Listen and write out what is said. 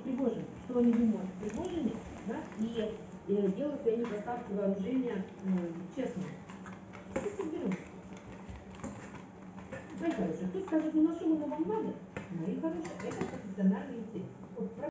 Пригожин, что они думают о Пригожине, да, и делают ли они поставки вооружения честно. Сейчас разберем. Мои хорошие, кто скажет, ну на что оно вам надо? Мои хорошие, это профессиональный интерес. Вот